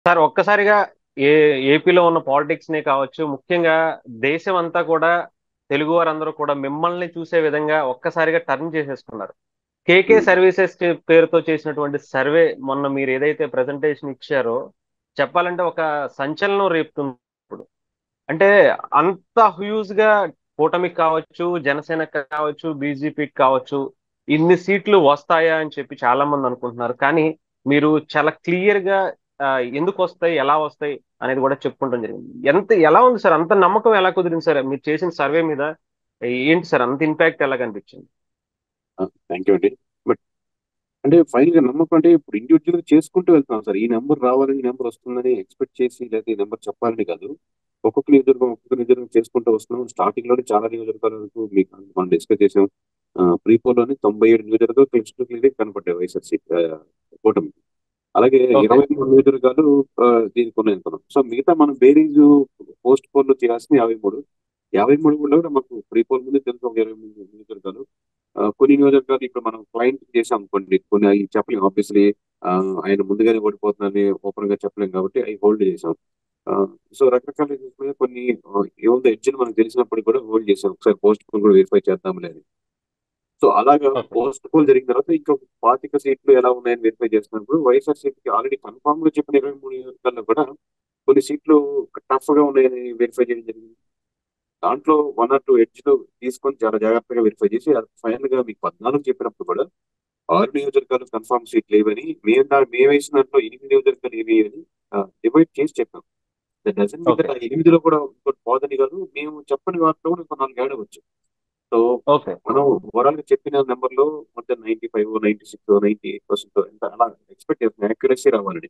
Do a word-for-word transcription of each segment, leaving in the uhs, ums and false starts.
Sir ఒక్కసారిగా ఏ ఏపీలో ఉన్న పాలిటిక్స్ నే కావచ్చు, ముఖ్యంగా దేశం అంతా కూడా తెలుగు వారందరూ కూడా మిమ్మల్ని చూసే విధంగా ఒక్కసారిగా టర్న్ చేసేసుకున్నారు. కేకే ఉమ్, సర్వీసెస్ చే- పేరుతో చేసినటువంటి సర్వే మొన్న మీరు ఏదైతే ప్రజెంటేషన్ ఇచ్చారో చెప్పాలంటే ఒక సంచలనం రేపుతుంది ఇప్పుడు. అంటే అంత హ్యూజ్ గా కూటమికి కావచ్చు, జనసేనకి కావచ్చు, బీజేపీకి కావచ్చు, ఇన్ని సీట్లు వస్తాయా అని చెప్పి చాలా మంది అనుకుంటున్నారు. కానీ మీరు చాలా క్లియర్ గా ఆ, ఎందుకు వస్తాయి, ఎలా వస్తాయి అనేది కూడా చెప్పుకుంటాం జరిగింది. ఎంత ఎలా ఉంది సార్, అంత నమ్మకం ఎలా కుదిరింది సార్ మీరు చేసిన సర్వే మీద? ఏంటి సార్ అంత ఇంపాక్ట్ ఎలా కనిపించింది? ఆ, థ్యాంక్ యూ అండి. బట్ అంటే ఫైనల్ గా నమ్మకం అంటే ఇప్పుడు ఇండివిజువల్ గా చేసుకుంటూ వెళ్తున్నాం సార్. ఈ నెంబర్ రావాలని, ఈ నెంబర్ వస్తుందని ఎక్స్పెక్ట్ చేసి, లేదా ఈ నెంబర్ చెప్పాలని కాదు. ఒక్కొక్క నియోజకవర్గం ఒక్కొక్క నియోజకవర్గం చేసుకుంటూ వస్తున్నాం. స్టార్టింగ్ లోనే చాలా నియోజకవర్గాలకు మీకు మనం డిస్కస్ చేసాం. ప్రీ పోల్ లోని తొంభై ఏడు నియోజకవర్గాలు క్లిష్ట క్లియర్ కనపడ్డాయి వైఎస్ఆర్సీ కూటమి. అలాగే ఓకే. ఇరవై మూడు నియోజకవర్గాలు ఆ, దీనికి ఉన్నాయి అనుకున్నాం. సో మిగతా మనం బేరీజ్ పోస్ట్ పోల్ లో చేయాల్సిన యాభై మూడు. యాభై మూడు కూడా మనకు ప్రీ పోల్ ముందే తెలుసు ఒక ఇరవై మూడు నియోజకవర్గాలు. ఆ, కొన్ని నియోజకవర్గాలు ఇప్పుడు మనం క్లయింట్ చేసాం అనుకోండి, కొన్ని అవి చెప్పలేం ఆబ్వియస్లీ. ఆయన ముందుగానే ఓడిపోతుందని ఓపెన్ గా చెప్పలేం కాబట్టి అవి హోల్డ్ చేసాం. ఆ, సో రకరకాల చూసుకుంటే కొన్ని ఆ, ఏముందో ఎడ్జ్ మనకు తెలిసినప్పుడు కూడా హోల్డ్ చేసాం. ఒకసారి పోస్ట్ పోల్ కూడా వెరిఫై చేద్దాంలే అని. సో అలాగా ఓకే. పోస్ట్ పోల్ జరిగిన తర్వాత ఇంకా పాతిక సీట్లు ఎలా ఉన్నాయని వెరిఫై చేస్తున్నప్పుడు వైఎస్ఆర్సీపీకి ఆల్రెడీ కన్ఫామ్ గా చెప్పిన ఇరవై మూడు నియోజకవర్గాల్లో కూడా కొన్ని సీట్లు టఫ్ గా ఉన్నాయని వెరిఫై చేయడం జరిగింది. దాంట్లో వన్ ఆర్ టూ ఎడ్జ్ తీసుకొని చాలా జాగ్రత్తగా వెరిఫై చేసి ఫైనల్ గా మీకు పద్నాలుగు చెప్పినప్పుడు కూడా ఆరు నియోజకవర్గాలు కన్ఫామ్ సీట్లు లేవని, మేము దా మేము వేసిన దాంట్లో ఎనిమిది నియోజకవర్గాలు ఏవి అని డివైడ్ చేసి చెప్పాం. That doesn't mean okay. That ఆ ఎనిమిదిలో కూడా ఇంకోటి పోదని కాదు, మేము చెప్పని వాటిలో కూడా ఇంకో నాలుగు ఏడవచ్చు. So okay. మనం ఓవరాల్ గా చెప్పిన నెంబర్ లో మొత్తం ninety five ninety six ninety eight percent ఎంత అలా ఎక్స్పెక్ట్ చేస్తున్నాం యాక్యురసీ రావాలని.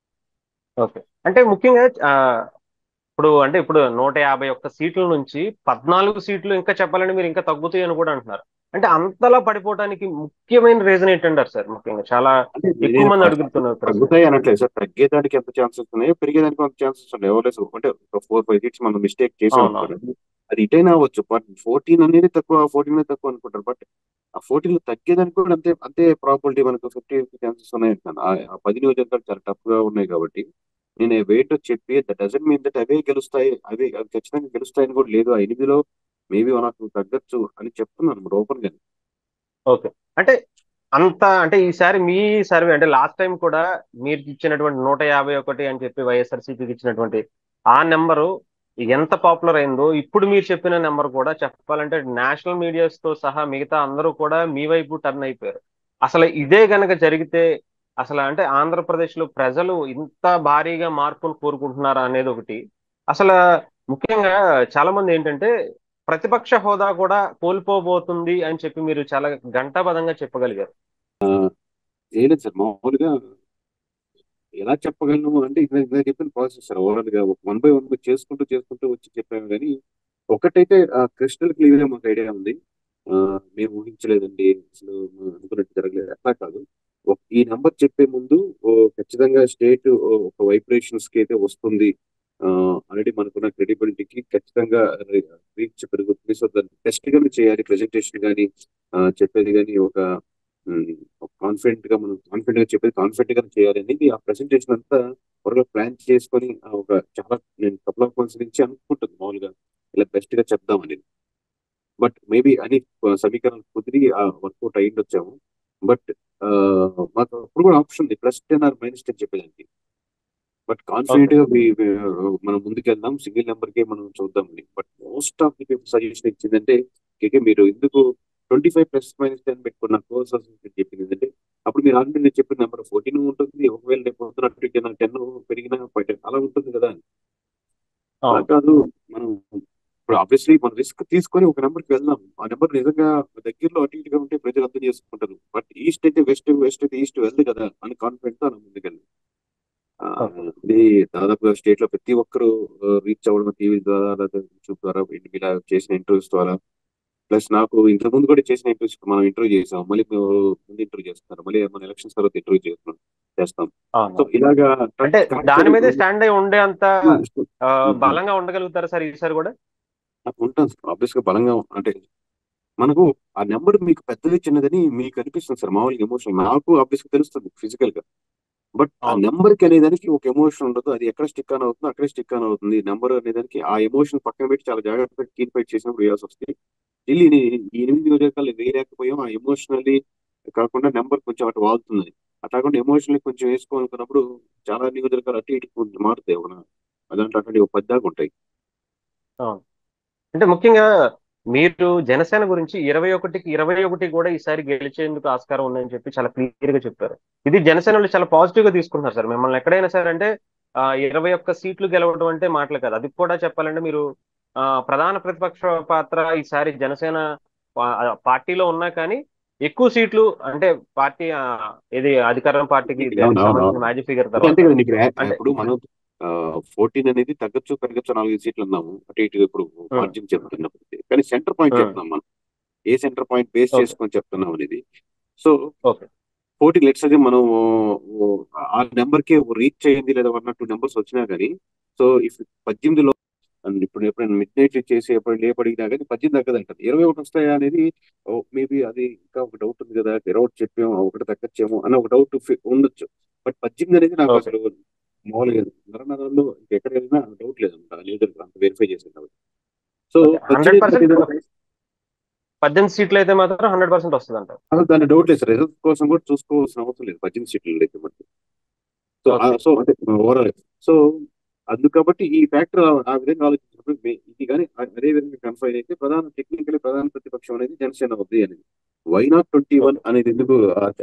ఓకే. అంటే ముఖ్యంగా ఆ, ఇప్పుడు అంటే ఇప్పుడు నూట యాభై ఒక్క సీట్ల నుంచి పద్నాలుగు సీట్లు ఇంకా చెప్పాలంటే మీరు ఇంకా తగ్గుతాయి అని కూడా అంటున్నారు. అంటే అంతలా పడిపోవడానికి ముఖ్యమైన రీజన్ ఏంటంటారు సార్? ముఖ్యంగా చాలా అంటే ఎక్కువ నేను మంది ప- అడుగుతున్న ప్రశ్న. తగ్గుతాయి అనట్లేదు సార్. తగ్గేదానికి ఎంత ఛాన్సెస్ ఉన్నాయో పెరిగేదానికి అంత ఛాన్సెస్ ఉన్నాయి. ఎవరు అంటే ఒక ఫోర్ ఫైవ్ సీట్స్ మనం మిస్టేక్ చేసాం అవునవును. అనుకోండి, అది ఇటైనా అవ్వచ్చు. బట్ ఫోర్టీన్ అనేది తక్కువ, ఫోర్టీన్ అనేది తక్కువ అనుకుంటారు. బట్ ఆ ఫోర్టీన్ లో తగ్గేదానికి కూడా అంతే అంతే ప్రాబిలిటీ మనకు ఫిఫ్టీ ఫిఫ్టీ ఛాన్సెస్ ఉన్నాయి అంటున్నాను. ఆ ఆ పది నియోజకవర్గాలు చాలా టఫ్ గా ఉన్నాయి కాబట్టి నేను వెయిట్ చెప్పి దట్ డజన్ మీన్ దట్ అవే గెలుస్తాయి, అవే అవి ఖచ్చితంగా గెలుస్తాయని కూడా లేదు. ఆ ఎనిమిదిలో మేబీ మనకు తగ్గచ్చు అని చెప్తున్నాను ఓపెన్ గా. ఓకే. అంటే అంత అంటే ఈసారి మీ సర్వే అంటే లాస్ట్ టైం కూడా మీరు ఇచ్చినటువంటి నూట యాభై ఒకటి అని చెప్పి వైఎస్ఆర్సీపీకి ఇచ్చినటువంటి ఆ నెంబరు ఎంత పాపులర్ అయిందో ఇప్పుడు మీరు చెప్పిన నెంబర్ కూడా చెప్పాలంటే నేషనల్ మీడియాస్ తో సహా మిగతా అందరూ కూడా మీ వైపు టర్న్ అయిపోయారు. అసలు ఇదే గనక జరిగితే అసలు అంటే ఆంధ్రప్రదేశ్ లో ప్రజలు ఇంత భారీగా మార్పులు కోరుకుంటున్నారా అనేది ఒకటి. అసలు ముఖ్యంగా చాలా మంది ఏంటంటే ప్రతిపక్ష హోదా కూడా కోల్పోబోతుంది అని చెప్పి మీరు చాలా ఘంటాపథంగా చెప్పగలిగారు. ఏం లేదు సార్, మామూలుగా ఎలా చెప్పగలను అంటే ఇందాక ఇందాక చెప్పిన ప్రాసెస్ సార్. ఓవరాల్ గా వన్ బై వన్ బై చేసుకుంటూ చేసుకుంటూ వచ్చి చెప్పాము కానీ ఒకటైతే క్రిస్టల్ క్లియర్ గా మాకు ఐడియా ఉంది. ఆ, మేము ఊహించలేదండి, అసలు అనుకున్నట్టు జరగలేదు అట్లా కాదు. ఒక- ఈ నెంబర్ చెప్పే ముందు ఓ, ఖచ్చితంగా స్టేట్ ఒక వైబ్రేషన్స్ కి అయితే వస్తుంది. ఆల్రెడీ మనకున్న క్రెడిబిలిటీకి ఖచ్చితంగా రీచ్ పెరుగుతుంది. సో దాన్ని టెస్ట్ గానే చేయాలి, ప్రెజెంటేషన్ కానీ చెప్పేది కానీ ఒక కాన్ఫిడెంట్ గా మనం కాన్ఫిడెంట్ గా చెప్పేది కాన్ఫిడెంట్ గా చేయాలి అనేది ఆ ప్రెసెంటేషన్ అంతా త్వరగా ప్లాన్ చేసుకొని ఆ, ఒక చాలా నేను కపుల్ ఆఫ్ మంత్స్ నుంచి అనుకుంటుంది మామూలుగా ఇలా బెస్ట్ గా చెప్దాం అనేది. బట్ మేబీ అని సమీకరణం కుదిరి వర్కౌట్ అయ్యి వచ్చాము. బట్ మాకు అప్పుడు కూడా ఆప్షన్ ఉంది, plus ten or minus ten చెప్పేదానికి. But okay. కాన్ఫిడెంట్ గా we- we- మనం ముందుకెళ్దాం, సింగిల్ నెంబర్ కే మనం చూద్దామని. But most of the people suggestion ఇచ్చిందంటే కేకే మీరు ఎందుకు twenty five plus minus ten పెట్టుకున్న కోర్స్ చెప్పింది ఏంటంటే అప్పుడు మీరు ఆల్రెడీ నేను చెప్పిన నెంబర్ ఫోర్టీన్ ఉంటుంది, ఒకవేళ రేపు పొద్దున టెన్ పెరిగినా ఫైవ్ అలా ఉంటుంది కదా అని. అలా అవును. కాదు, మనం ఇప్పుడు ఆబ్వియస్లీ మనం రిస్క్ తీసుకొని ఒక నెంబర్కి వెళ్దాం. ఆ నెంబర్ నిజంగా దగ్గరలో అటు ఇటుగా ఉంటే ప్రజలు అర్థం చేసుకుంటారు. బట్ ఈస్ట్ అయితే వెస్ట్, వెస్ట్ అయితే ఈస్ట్ వెళ్దు కదా అని కాన్ఫిడెంట్ తో మనం ముందుకెళ్ళాం. ఆ, ఓకే. ఇది దాదాపుగా స్టేట్ లో ప్రతి ఒక్కరు రీచ్ అవ్వడం టీవీ ద్వారా లేదా యూట్యూబ్ ద్వారా ఇలా చేసిన ఇంటర్వ్యూస్ ద్వారా. ప్లస్ నాకు ఇంతకు ముందు కూడా చేసిన ఇంటర్వ్యూస్ మనం ఇంటర్వ్యూ చేసాం, మళ్ళీ మేము ముందు ఇంటర్వ్యూ చేస్తున్నారు, మళ్ళీ మన ఎలక్షన్స్ తర్వాత ఇంటర్వ్యూ చేస్తున్నాం చేస్తాం. సో అవునవును. ఇలాగా అంటే కరెక్ట్ దాని మీదే స్టాండ్ అయి ఉండే అంత ఆ, ఉంటాం. బలంగా ఉండగలుగుతారా సార్ ఈసారి కూడా? ఆబ్వియస్ గా బలంగా అంటే మనకు ఆ నెంబర్ మీకు పెద్దది చిన్నదని మీకు అనిపిస్తుంది సార్, మామూలుగా ఎమోషన్ నాకు ఆబ్వియస్ గా తెలుస్తుంది ఫిజికల్ గా. బట్ ఆ అవును. నెంబర్ కి అనేదానికి ఒక ఎమోషన్ ఉండదు. అది ఎక్కడ స్టిక్ ఆన్ అవుతుందో అక్కడే స్టిక్ ఆన్ అవుతుంది. నెంబర్ అనేదానికి ఆ ఎమోషన్ పక్కన పెట్టి చాలా జాగ్రత్తగా కీప్ ఫైట్ చేసినప్పుడు వేయాల్సి వస్తుంది. స్టిల్ ఈ ఎనిమిది నియోజకవర్గాలు వేయలేకపోయాం. ఆ ఎమోషనల్లీ కాకుండా నెంబర్ కొంచెం అటు వాగుతుంది. అట్లా కాకుండా ఎమోషనల్లీ కొంచెం వేసుకోవాలనుకున్నప్పుడు చాలా నియోజకవర్గాలు అటు ఇటు కొంచెం మారుతాయి. అవునా? అదంటే అటువంటి ఒక పది దాకా ఉంటాయి. అవును. అంటే ముఖ్యంగా మీరు జనసేన గురించి ఇరవై ఒకటికి ఇరవై ఒకటి కూడా ఈసారి గెలిచేందుకు ఆస్కారం ఉందని చెప్పి చాలా క్లియర్ గా చెప్పారు. ఇది జనసేనలు చాలా పాజిటివ్ గా తీసుకుంటున్నారు సార్. మిమ్మల్ని ఎక్కడైనా సరే అంటే ఆ ఇరవై ఒక్క సీట్లు గెలవడం అంటే మాటలు కాదు. అది కూడా చెప్పాలంటే మీరు ఆ ప్రధాన ప్రతిపక్ష పాత్ర ఈసారి జనసేన పా- పార్టీలో ఉన్నా కానీ ఎక్కువ సీట్లు అంటే పార్టీ ఆ, ఇది అధికారం పార్టీకి అవును, దానికి అవును, సంబంధించిన అవును. మ్యాజిక్ ఫిగర్ అదే తర్వాత అంతే కదా నీకు ర్యా- అంటే ఇప్పుడు మనం ఫోర్టీన్ అనేది తగ్గచ్చు పెరగచ్చు నాలుగు సీట్లు ఉన్నాము అటు ఇటు ఇప్పుడు ఉమ్, మార్జిన్ చెప్తున్నప్పుడు, కానీ సెంటర్ పాయింట్ ఉమ్, చెప్తున్నాం మనం. ఏ సెంటర్ పాయింట్ బేస్ ఓకే. చేసుకొని చెప్తున్నాం అనేది. So okay. ఫోర్టీ లెట్స్ అది మనం ఓ, ఆ నెంబర్ కి రీచ్ అయ్యింది లేదా వన్ ఆర్ టూ నెంబర్స్ వచ్చినా కానీ, సో ఇఫ్ పద్దెనిమిదిలో అండ్ ఇప్పుడు ఎప్పుడైనా మిడ్ నైట్ చేసి ఎప్పుడు లేపడినా కానీ పద్దెనిమిది తగ్గదంటారు. ఇరవై ఒకటి వస్తాయా అనేది మేబీ అది ఇంకా ఒక డౌట్ ఉంది కదా, ఇరవై చెప్పాము ఒకటి తగ్గచ్చేమో అని ఒక డౌట్ ఉండొచ్చు. బట్ పద్దెనిమిది అనేది నాకు ఓకే. అసలు మామూలుగా నరనరాల్లో ఎక్కడ వెళ్ళినా డౌట్ లేదన్నమాట. లేదు అంత వెరిఫై చేసింది కాబట్టి. So okay. హండ్రెడ్ పద్దెనిమిది పర్సెంట్ అనేది పద్దెనిమిది సీట్లు అయితే మాత్రం హండ్రెడ్ పర్సెంట్ వస్తుంది అంటారు. అసలు దాని డౌట్ లేదు సార్. రిజల్ట్ కోసం కూడా చూసుకోవాల్సిన అవసరం లేదు పద్దెనిమిది సీట్లు అయితే మనకి. So okay. సో అంటే ఓవరాల్ సో అందు కాబట్టి ఈ ఫ్యాక్టర్ ఆ విధంగా ఆలోచించినప్పుడు మే- ఇది కానీ అదే విధంగా కన్ఫైన్ అయితే ప్రధాన టెక్నికల్ ప్రధాన ప్రతిపక్షం అనేది జనసేన అవుద్ది అనేది. Why not twenty one okay. అనేది ఎందుకు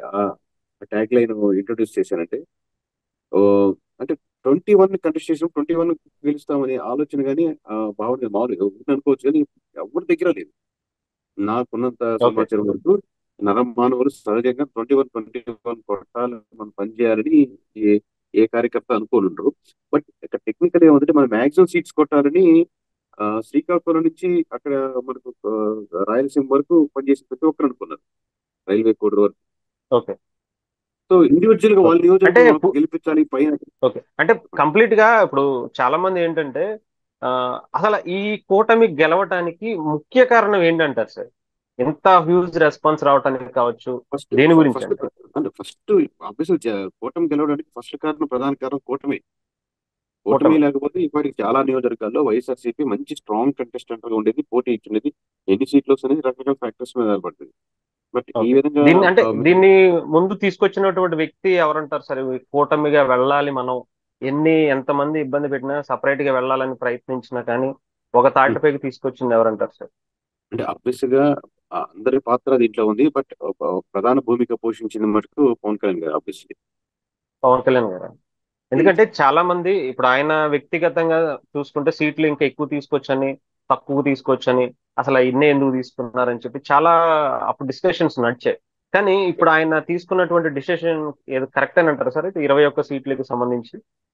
ట్యాగ్ లైన్ ఇంట్రొడ్యూస్ చేశానంటే, ఓ, అంటే ట్వంటీ వన్ కంటెస్ట్ చేసిన ట్వంటీ వన్ గెలుస్తామనే ఆలోచన కానీ భావన మామూలుగా ఉంది అనుకోవచ్చు, కానీ ఎవరి దగ్గర లేదు. నాకున్నంత ఓకే. సమాచారం వరకు నరం మానవులు సహజంగా ట్వంటీ వన్ ట్వంటీ వన్ కొట్టాలి మనం పనిచేయాలని ఏ ఏ కార్యకర్త అనుకోనుండ్రు. బట్ ఇక్కడ టెక్నికల్ ఏమంటే మనం మాక్సిమం సీట్స్ కొట్టాలని ఆ, శ్రీకాకుళం నుంచి అక్కడ మనకు ఆ, రాయలసీమ వరకు పనిచేసిన ప్రతి ఒక్కరు అనుకున్నారు, రైల్వే కోడ్ వరకు. ఓకే. సో ఇండివిజువల్ గా వాళ్ళ ఓకే. అంటే నియోజకవర్గం వాళ్ళకి పు- గెలిపించాలి పైన. ఓకే. అంటే కంప్లీట్ గా ఇప్పుడు చాలా మంది ఏంటంటే ఆ, అసలు ఈ కూటమి గెలవటానికి ముఖ్య కారణం ఏంటంటారు సార్? ఎంత హ్యూజ్ రెస్పాన్స్ రావటానికి కావచ్చు, ఫస్ట్ దేని గురించి ఫస్ట్ అంటారు? అంటే ఫస్ట్ ఆబ్వియస్లీ కూటమి గెలవడానికి ఫస్ట్ కారణం ప్రధాన కారణం కూటమి. కూటమి కూటమి. లేకపోతే ఇప్పటికి చాలా నియోజకవర్గాల్లో వైఎస్ఆర్సీపీ మంచి స్ట్రాంగ్ కంటెస్టెంట్ గా ఉండేది, పోటీ ఇచ్చినది. ఎన్ని సీట్లు వస్తుంది రకరకాల ఫ్యాక్టర్స్ మీద ఆధారపడుతుంది. బట్ ఈ ఓకే. విధంగా దీన్ని అంటే ఆ, దీన్ని ముందు తీసుకొచ్చినటువంటి వ్యక్తి ఎవరంటారు సార్? ఈ కూటమిగా వెళ్ళాలి మనం, ఎన్ని ఎంతమంది ఇబ్బంది పెట్టినా సపరేట్ గా వెళ్ళాలని ప్రయత్నించినా కానీ ఒక తాటిపైకి తీసుకొచ్చింది ఎవరంటారు సార్? అంటే ఆబ్వియస్ గా ఆ, అందరి పాత్ర దీంట్లో ఉంది. బట్ ప్రధాన భూమిక పోషించింది మటుకు పవన్ కళ్యాణ్ గారు ఆబ్వియస్లీ. పవన్ కళ్యాణ్ గారు. ఎందుకంటే చాలా మంది ఇప్పుడు ఆయన వ్యక్తిగతంగా చూసుకుంటే సీట్లు ఇంకా ఎక్కువ తీసుకోవచ్చని, తక్కువ తీసుకోవచ్చని, అసలు ఇన్నే ఎందుకు తీసుకున్నారని చెప్పి చాలా అప్పుడు డిస్కషన్స్ నడిచాయి. కానీ ఇప్పుడు ఆయన తీసుకున్నటువంటి డిసిషన్ ఏదో కరెక్ట్ అని అంటారు సార్? ఇరవై ఒక్క సీట్లకు సంబంధించి.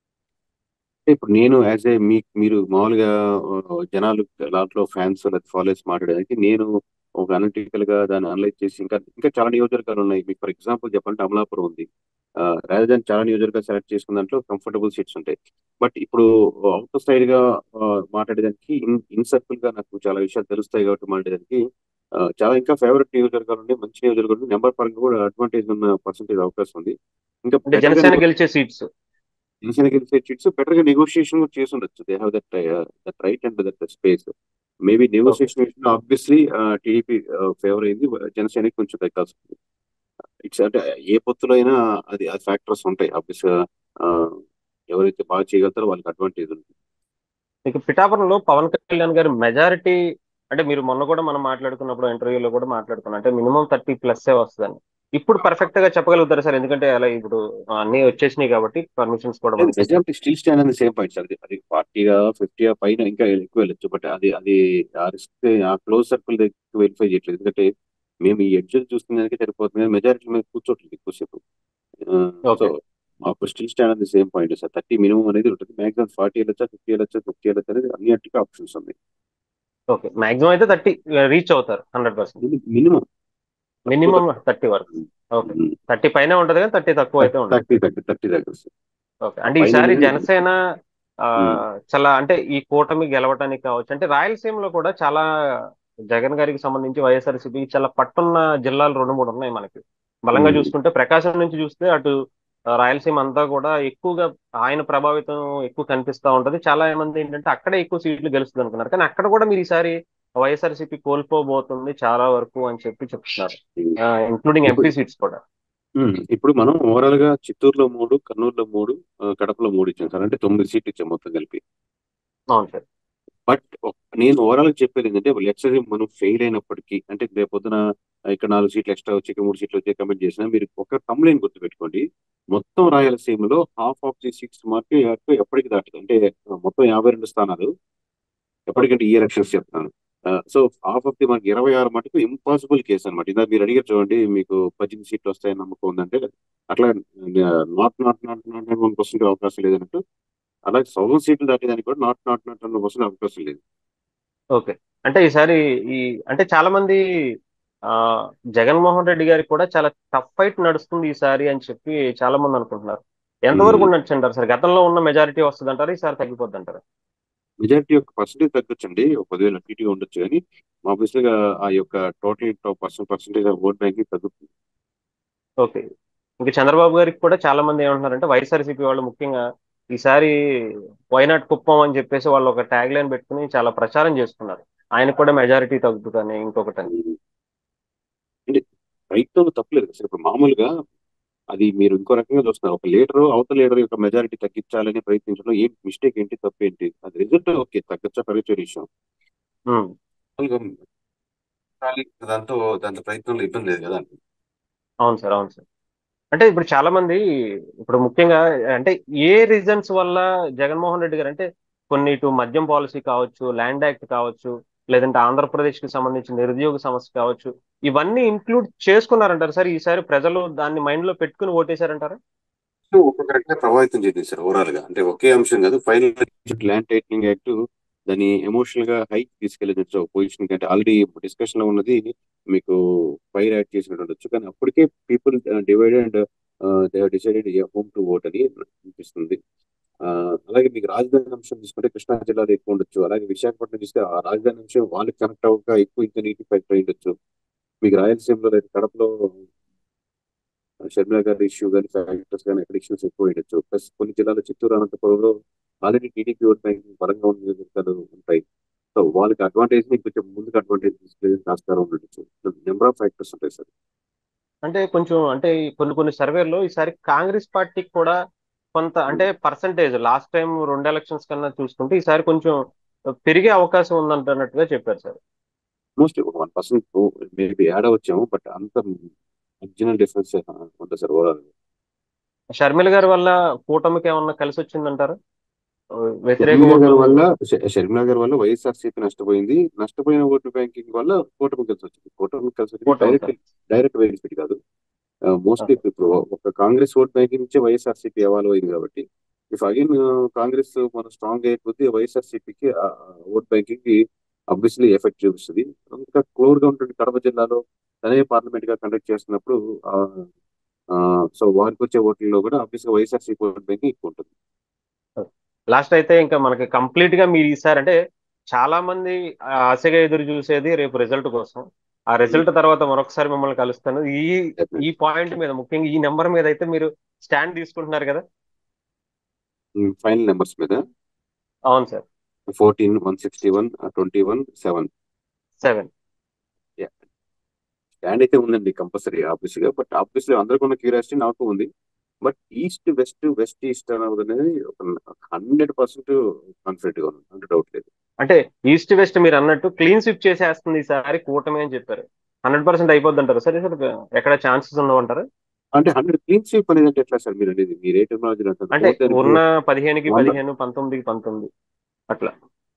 ఇప్పుడు నేను యాజ్ ఏ మీ మీరు మామూలుగా ఆ, జనాలు దాంట్లో ఫ్యాన్స్ లేదా ఫాలోవర్స్ మాట్లాడడానికి నేను ఒక అనలిటికల్ గా దాన్ని అనలైజ్ చేసి ఇంకా ఇంకా చాలా నియోజకవర్గాలు ఉన్నాయి. మీకు ఫర్ ఎగ్జాంపుల్ చెప్పంటే అమలాపురం ఉంది. రాజధాని చాలా నియోజకవర్గాలు సెలెక్ట్ చేసుకున్న దాంట్లో కంఫర్టబుల్ సీట్స్ ఉంటాయి. బట్ ఇప్పుడు అవుట్ సైడ్ గా ఆ, మాట్లాడేదానికి ఇన్ ఇన్ సర్కిల్ గా నాకు చాలా విషయాలు తెలుస్తాయి కాబట్టి మాట్లాడేదానికి ఆ, చాలా ఇంకా ఫేవరెట్ నియోజకవర్గాలు ఉన్నాయి, మంచి నియోజకవర్గాలు నెంబర్ పరంగా కూడా అడ్వాంటేజ్ ఉన్న పర్సెంటేజ్ అవకాశం ఉంది. ఇంకా అంటే బెటర్ గా జనసేన గెలిచే సీట్స్. జనసేన గెలిచే సీట్స్ బెటర్ గా నెగోషియేషన్ కూడా చేసి ఉండొచ్చు. They have that that right and that space. Maybe okay. Negotiation విషయంలో ఆబ్వియస్లీ టీడీపీ ఫేవర్ అయింది, జనసేనకి కొంచెం తగ్గాల్సి ఉంది. ఇట్స్ అంటే ఏ పొత్తులో అయినా అది ఆ ఫ్యాక్టర్స్ ఉంటాయి ఆబ్వియస్ గా. ఆ, ఎవరైతే బాగా చేయగలుగుతారో వాళ్ళకి అడ్వాంటేజ్ ఉంది. ఇక పిఠాపురంలో పవన్ కళ్యాణ్ గారి మెజారిటీ అంటే మీరు మొన్న కూడా మనం మాట్లాడుకున్నప్పుడు ఇంటర్వ్యూలో కూడా మాట్లాడుకున్నాం అంటే మినిమం థర్టీ ప్లస్ వస్తుందని. ఇప్పుడు పర్ఫెక్ట్ గా చెప్పగలుగుతారు సార్? ఎందుకంటే అలా ఇప్పుడు అన్ని వచ్చేసినాయి కాబట్టి పర్మిషన్స్ కూడా లేదు, మనకి. మెజారిటీ స్టిల్ స్టాండ్ అనేది సేమ్ పాయింట్స్. అది అది ఫార్టీగా ఫిఫ్టీగా పైన ఇంకా ఎక్కువ వెళ్ళొచ్చు. బట్ అది అది ఆ రిస్క్ ఆ క్లోజ్ సర్కిల్ దగ్గర వెరిఫై చేయట్లేదు. ఎందుకంటే మేము ఈ ఎడ్జెస్ చూస్తున్న దానికి సరిపోతుంది, మెజారిటీ మీద కూర్చోట్లేదు ఎక్కువసేపు. So okay. అప్పుడు స్టిల్ స్టాండ్ అనేది same point sir. Thirty minimum అనేది ఉంటుంది. మాక్సిమం ఫార్టీ వెళ్ళొచ్చా, ఫిఫ్టీ వెళ్ళొచ్చా, ఫిఫ్టీ వెళ్ళొచ్చా అనేది అన్నిటికీ ఆప్షన్స్ ఉన్నాయి. ఓకే. మాక్సిమం అయితే థర్టీ రీచ్ అవుతారు హండ్రెడ్ పర్సెంట్. ఇది మినిమం, తక్కువ మినిమం తక్కువ. థర్టీ వరకు. ఓకే. థర్టీ పైన ఉంటది కానీ థర్టీ తక్కువ అయితే ఉండదు. థర్టీ థర్టీ థర్టీ దగ్గర వస్తుంది. ఓకే. ఆ అంటే పైన ఈసారి అనేది జనసేన ఆ, చాలా అంటే ఈ కూటమి గెలవటానికి కావచ్చు అంటే రాయలసీమలో కూడా చాలా జగన్ గారికి సంబంధించి వైఎస్ఆర్సీపీ చాలా పట్టున్న జిల్లాలు రెండు మూడు ఉన్నాయి మనకి. బలంగా ఉమ్, చూసుకుంటే ప్రకాశం నుంచి చూస్తే అటు ఆ, రాయలసీమ అంతా కూడా ఎక్కువగా ఆయన ప్రభావితం ఎక్కువ కనిపిస్తా ఉంటది. చాలా మంది ఏంటంటే అక్కడే ఎక్కువ సీట్లు గెలుస్తుంది అనుకున్నారు, కానీ అక్కడ కూడా మీరు ఈసారి వైఎస్ఆర్సీపీ కోల్పోబోతుంది చాలా వరకు అని చెప్పి చెప్తున్నారు, ఇంక్లూడింగ్ ఇప్పుడు ఎంపీ సీట్స్ కూడా. ఉమ్, ఇప్పుడు మనం ఓవరాల్ గా చిత్తూరులో మూడు, కర్నూలులో మూడు, ఆ, కడపలో మూడు ఇచ్చాం సార్. అంటే తొమ్మిది సీట్లు ఇచ్చాం మొత్తం కలిపి. అవును సార్. బట్ నేను ఓవరాల్ గా చెప్పేది ఏంటంటే, లెట్స్ మనం ఫెయిల్ అయినప్పటికీ, అంటే రేపు పొద్దున ఇక్కడ నాలుగు సీట్లు ఎక్స్ట్రా వచ్చి ఇక్కడ మూడు సీట్లు వచ్చి కమెంట్ చేసినా, మీరు ఒక కంప్లైంట్ గుర్తుపెట్టుకోండి. మొత్తం రాయలసీమలో half of the seats mark ఎప్పటికి దాటదు. అంటే మొత్తం యాభై రెండు స్థానాలు ఓకే. ఎప్పటికంటే ఈ ఎలక్షన్స్ చెప్తాను. సో హాఫ్ ఆఫ్ ది మనకి ఇరవై ఆరు మటుకు ఇంపాసిబుల్ కేసు అనమాట. ఇందాక మీరు అడిగారు చూడండి, మీకు పద్దెనిమిది సీట్లు వస్తాయని నమ్మకం ఉందంటే, అట్లా not not not not one percent అవకాశం లేదన్నట్టు. అలాగే సగం సీట్లు దాటేదానికి కూడా not not not one percent అవకాశం లేదు. ఓకే. అంటే ఈసారి ఈ అంటే చాలా మంది ఆ జగన్మోహన్ రెడ్డి గారికి కూడా చాలా టఫ్ ఫైట్ నడుస్తుంది ఈసారి అని చెప్పి చాలా మంది అనుకుంటున్నారు. ఎంతవరకు ఉండొచ్చు అంటారు సార్? గతంలో ఉన్న మెజారిటీ వస్తుంది అంటారు, ఈసారి తగ్గిపోద్ది అంటారు? మెజారిటీ యొక్క పర్సెంటేజ్ తగ్గొచ్చండి, ఒక పదివేలు అటు ఇటుగా ఉండొచ్చు, కానీ ఆబ్వియస్లీ గా ఆ యొక్క total percent percentage of vote banking తగ్గుతుంది. ఓకే. ఇంకా చంద్రబాబు గారికి కూడా చాలా మంది ఏమంటున్నారంటే వైఎస్ఆర్సీపీ వాళ్ళు ముఖ్యంగా ఈసారి వైనాట్ కుప్పం అని చెప్పేసి వాళ్ళు ఒక ట్యాగ్ లైన్ పెట్టుకుని చాలా ప్రచారం చేసుకున్నారు, ఆయనకు కూడా మెజారిటీ తగ్గుతుందని ఇంకొకటని. అంటే రైతులు తప్పలేదు కదా సార్. ఇప్పుడు మామూలుగా అది మీరు ఇంకో రకంగా చూస్తున్నారు. ఒక లీడర్ అవతల లీడర్ యొక్క మెజారిటీ తగ్గించాలని ప్రయత్నించడం ఏం మిస్టేక్ ఏంటి, తప్పు ఏంటి? అది రిజల్ట్ ఓకే, తగ్గచ్చా పెరగచ్చే విషయం. ఉమ్. మామూలుగా దాంతో దాంతో ప్రయత్నంలో ఇబ్బంది లేదు కదా. అవును సార్, అవును సార్. అంటే ఇప్పుడు చాలా మంది ఇప్పుడు ముఖ్యంగా అంటే ఏ రీజన్స్ వల్ల జగన్మోహన్ రెడ్డి గారు అంటే కొన్ని ఇటు మద్యం పాలసీ కావచ్చు, ల్యాండ్ యాక్ట్ కావచ్చు, లేదంటే ఆంధ్రప్రదేశ్ కి సంబంధించిన నిరుద్యోగ సమస్య కావచ్చు, ఇవన్నీ ఇంక్లూడ్ చేసుకున్నారంటారు సార్? ఈసారి ప్రజలు దాన్ని మైండ్ లో పెట్టుకుని ఓటేశారంటారా? సో ఒక్కొక్క రకంగా ప్రభావితం చేసింది సార్ ఓవరాల్ గా. అంటే ఒకే అంశం కాదు, ఫైనల్ ల్యాండ్ టైటిలింగ్ యాక్ట్ దాన్ని ఎమోషనల్ గా హైక్ తీసుకెళ్ళచ్చు పొజిషన్ కంటే. ఆల్రెడీ డిస్కషన్ లో ఉన్నది మీకు ఫైర్ యాడ్ చేసినట్టు ఉండొచ్చు, కానీ అప్పటికే people divide and they decided home to vote అని అనిపిస్తుంది. ఆ, అలాగే మీకు రాజధాని అంశం తీసుకుంటే కృష్ణా జిల్లాలో ఎక్కువ ఉండొచ్చు. అలాగే విశాఖపట్నం చూస్తే ఆ రాజధాని అంశం వాళ్ళకి కనెక్ట్ అవ్వక ఎక్కువ ఇంకా నీటి ఫ్యాక్టర్ అయి ఉండొచ్చు. మీకు రాయలసీమలో లేదా కడపలో షర్మిల గారి ఇష్యూ కానీ ఫ్యాక్టర్స్ కానీ ఎక్కడ ఇష్యూస్ ఎక్కువ ఉండొచ్చు. ప్లస్ కొన్ని జిల్లాలో చిత్తూరు, అనంతపురంలో ఆల్రెడీ టీడీపీ ఓట్ బ్యాంకింగ్ బలంగా ఉన్న నియోజకవర్గాలు ఉంటాయి. సో వాళ్ళకి అడ్వాంటేజ్ ని కొంచెం ముందుకు అడ్వాంటేజ్ తీసుకెళ్ళి ఆస్కారం ఉండొచ్చు. నెంబర్ ఆఫ్ ఫ్యాక్టర్స్ ఉంటాయి సార్. అంటే కొంచెం అంటే ఈ కొన్ని కొన్ని సర్వేల్లో ఈసారి కాంగ్రెస్ పార్టీకి కూడా కొంత అంటే పర్సంటేజ్ లాస్ట్ టైం రెండు ఎలక్షన్స్ కన్నా చూసుకుంటే ఈసారి కొంచెం పెరిగే అవకాశం ఉందంటున్నట్టుగా చెప్పారు సార్. మోస్ట్ ఒక వన్ పర్సెంట్ మేబీ యాడ్ అవ్వచ్చాము, బట్ అంత ఒరిజినల్ డిఫరెన్స్ ఉంటుంది సార్ ఓవరాల్. షర్మిల గారి వల్ల కూటమికి ఏమన్నా కలిసి వచ్చిందంటారు? వ్యతిరేక షర్మిల ఓట్లు. గారి వల్ల ష- షర్మిల గారి వల్ల వైఎస్ఆర్సీపీ నష్టపోయింది. నష్టపోయిన ఓటు బ్యాంకింగ్ వల్ల కూటమి కలిసి వచ్చింది. కూటమి కలిసి వచ్చింది కూటమి డైరెక్ట్ సార్. డైరెక్ట్ బెనిఫిట్ కాదు. Mostly okay. ఇప్పుడు ఒక కాంగ్రెస్ ఓట్ బ్యాంకింగ్ నుంచే వైఎస్ఆర్సీపీ ఎవాల్వ్ అయింది కాబట్టి, ఇఫ్ అగైన్ కాంగ్రెస్ మన స్ట్రాంగ్ అయిపోతే వైఎస్ఆర్సీపీకి ఓట్ బ్యాంకింగ్ కి అబ్వియస్లీ ఎఫెక్ట్ చూపిస్తుంది. ఇంకా క్లోర్ గా ఉంటుంది కడప జిల్లాలో, తనే పార్లమెంట్ గా కండక్ట్ చేస్తున్నప్పుడు సో వారికి వచ్చే ఓట్లలో కూడా అబ్వియస్ గా వైఎస్ఆర్సీపీ ఓట్ బ్యాంకింగ్ ఎక్కువ ఉంటుంది. లాస్ట్ అయితే ఇంకా మనకి కంప్లీట్ గా మీరు ఈసారి అంటే చాలా మంది ఆ, ఆశగా ఎదురు చూసేది రేపు రిజల్ట్ కోసం. ఆ రిజల్ట్ తర్వాత మరొకసారి మిమ్మల్ని కలుస్తాను. ఈ ఈ పాయింట్ మీద ముఖ్యంగా ఈ నెంబర్ మీద అయితే మీరు స్టాండ్ తీసుకుంటున్నారు కదా? ఫైనల్ నెంబర్స్ మీద అవును sir. Fourteen, one sixty one, twenty one, seven. Seven. Stand అయితే ఉందండి కంపల్సరీ ఆబ్వియస్ గా. బట్ ఆబ్వియస్లీ అందరికీ ఉన్న క్యూరియాసిటీ నాకు ఉంది. But east west west east అనేది ఒక హండ్రెడ్ పర్సెంట్ కాన్ఫిడెంట్ గా ఉంది, అంటే డౌట్ లేదు. అంటే ఈస్ట్ వెస్ట్ మీరు అన్నట్టు క్లీన్ స్విప్ చేసేస్తుంది ఈసారి కూటమి అని చెప్పారు. హండ్రెడ్ పర్సెంట్ అయిపోద్ది అంటారు సరే సార్? ఎక్కడ ఛాన్సెస్ ఉండవంటారు? అంటే హండ్రెడ్ క్లీన్ స్వీప్ అనేది అంటే ఎట్లా సార్ మీరు అనేది? మీరు ఏ టెక్నాలజీ అంటారు? అంటే మోర్ దాన్ ఇప్పుడు ఉన్న పదిహేనుకి వంద పదిహేను పంతొమ్మిదికి పంతొమ్మిది అట్లా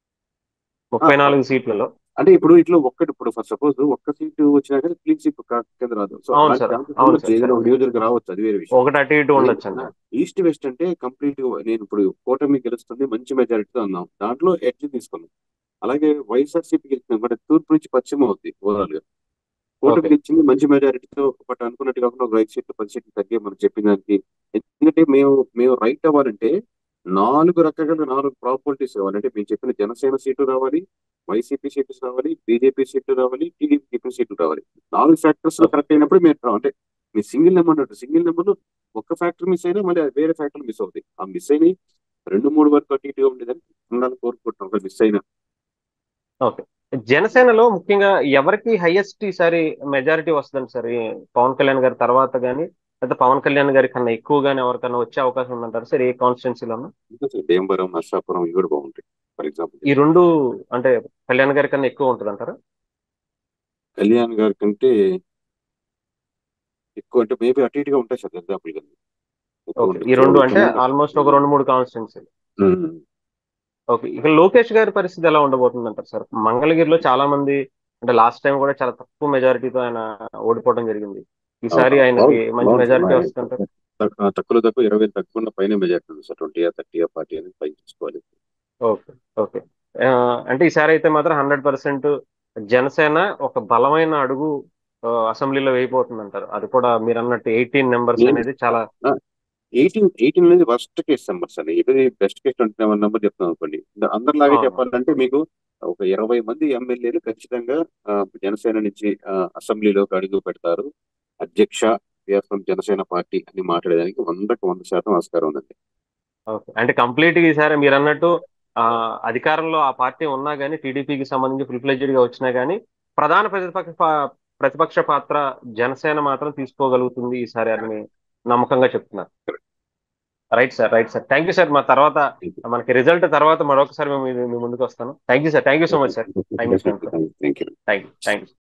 ఆ, ముప్పై నాలుగు సీట్లలో. అంటే ఇప్పుడు ఇట్లా ఒక్కటి, ఇప్పుడు ఫర్ సపోజ్ ఒక్క సీటు వచ్చినా కానీ క్లీన్ స్వీప్ కింద రాదు. సో అవును అలాంటి సార్, ఛాన్సెస్ అవును ఉండొచ్చు, సార్. ఏదైనా ఒక నియోజకవర్గం రావచ్చు, అది వేరే విషయం. ఒకటి అటు ఇటు ఉండొచ్చు అండి. ఈస్ట్ వెస్ట్ అంటే కంప్లీట్ గా నేను ఇప్పుడు కూటమి గెలుస్తుంది మంచి మెజారిటీతో అన్నాం, దాంట్లో ఎడ్జ్ తీసుకున్నాం. అలాగే వైఎస్ఆర్సీపీ గెలిచింది బట్ తూర్పు నుంచి పశ్చిమ అవుతుంది ఓవరాల్ గా. కూటమి ఓకే. గెలిచింది మంచి మెజారిటీతో, బట్ అనుకున్నట్టు కాకుండా ఒక ఐదు సీట్లు పది సీట్లు తగ్గే మనం చెప్పిన దానికి. ఎందుకంటే మేము మేము రైట్ అవ్వాలంటే నాలుగు రకాల నాలుగు ప్రాపర్టీస్ రావాలి. అంటే మేము చెప్పిన జనసేన సీటు రావాలి, వైసీపీ సీట్లు రావాలి, బీజేపీ సీట్లు రావాలి, టీడీపీ సీట్లు రావాలి. నాలుగు ఫ్యాక్టర్స్ లో ఓకే. కరెక్ట్ అయినప్పుడు మేము అంటే మీ సింగిల్ నెంబర్ అన్నట్టు సింగిల్ నెంబర్ ఒక్క ఫ్యాక్టర్ మిస్ అయినా మళ్ళీ అది వేరే ఫ్యాక్టర్ మిస్ అవుతాయి. ఆ మిస్ అయినాయి రెండు మూడు వరకు అటు ఇటుగా ఉండేదని ఉండాలని కోరుకుంటున్నాం, ఒక మిస్ అయినా. ఓకే. జనసేనలో ముఖ్యంగా ఎవరికి హైయెస్ట్ ఈసారి మెజారిటీ వస్తుందండి సార్? ఈ పవన్ కళ్యాణ్ గారి తర్వాత గానీ, లేకపోతే పవన్ కళ్యాణ్ గారి కన్నా ఎక్కువగానే ఎవరికన్నా వచ్చే అవకాశం ఉందంటారా సార్? ఏ కాన్స్టిట్యున్సీలోనూ? ఇంకా సార్ భీమవరం, నర్సాపురం ఇవి కూడా బాగుంటాయి. ఫర్ ఎగ్జాంపుల్ ఈ చెప్తాను. రెండు అంటే కళ్యాణ్ గారి కన్నా ఎక్కువ ఉంటదంటారా? కళ్యాణ్ గారి కంటే ఎక్కువ అంటే మేబీ అటు ఇటుగా ఉంటాయి సార్, ఎగ్జాంపుల్ గా ఎక్కువ ఓకే. ఈ ఉండొచ్చు, రెండు అంటే తొమ్మిది తక్కువ. ఆల్మోస్ట్ ఒక రెండు, మూడు కాన్స్టిట్యున్సీలు. ఉమ్. ఓకే. ఇక లోకేష్ గారి పరిస్థితి ఎలా ఉండబోతుందంటారు సార్? మంగళగిరిలో చాలా మంది అంటే లాస్ట్ టైం కూడా చాలా తక్కువ మెజారిటీతో ఆయన ఓడిపోవడం జరిగింది. ఈసారి అవును ఆయనకి బాగుంది మంచి బాగుంది సార్. మెజారిటీ మా- వస్తుందంటారు? తక్కువ తక్కువలో తక్కువ ఇరవై తక్కువ పైన మెజార్టీ ఉంది సార్. ట్వంటీ థర్టీ ఫార్టీ అనేది పైన తీసుకోవాలి. ఓకే. ఓకే. ఆహ్, అంటే ఈసారి అయితే మాత్రం వంద శాతం జనసేన ఒక బలమైన అడుగు ఆహ్, అసెంబ్లీలో వేయబోతుందంటారు. అది కూడా మీరన్నట్టు పద్దెనిమిది మెంబర్స్ నేను అనేది చాలా ఎయిటీన్ ఎయిటీన్ అనేది వర్స్ట్ కేస్ నెంబర్స్ అండి. ఇది best case twenty number number చెప్తాను అనుకోండి. ద- అందరిలాగే అవును. చెప్పాలంటే మీకు ఒక ఇరవై మంది ఎమ్మెల్యేలు ఖచ్చితంగా ఆ, జనసేన నుంచి ఆ, అసెంబ్లీలోకి అడుగు పెడతారు. అధ్యక్ష వ్యాసం జనసేన పార్టీ అని మాట్లాడేదానికి వందకు వంద శాతం ఆస్కారం ఉందండి. ఓకే. అంటే కంప్లీట్‌గా ఈసారి మీరన్నట్టు ఆహ్, అధికారంలో ఆ పార్టీ ఉన్నా గాని టీడీపీకి సంబంధించి ఫుల్ ఫ్లెడ్జెడ్‌గా వచ్చినా గాని ప్రధాన ప్రతిపక్ష పా ప్రతిపక్ష పాత్ర జనసేన మాత్రం తీసుకోగలుగుతుంది ఈసారి అని నమ్మకంగా చెప్తున్నారు. Right sir. Right sir. Thank you sir. మా తర్వాత మనకి రిజల్ట్ తర్వాత మరొకసారి మీ మీ ముందుకొస్తాను. Thank you sir. Thank you so much sir. Time ఇచ్చినందుకు. Thank you. Thank you. Thank you.